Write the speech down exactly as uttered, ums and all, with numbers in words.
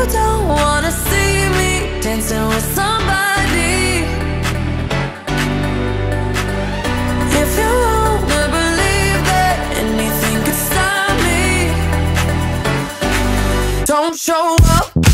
don't wanna see me dancing with somebody. If you wanna believe that anything could stop me, don't show up.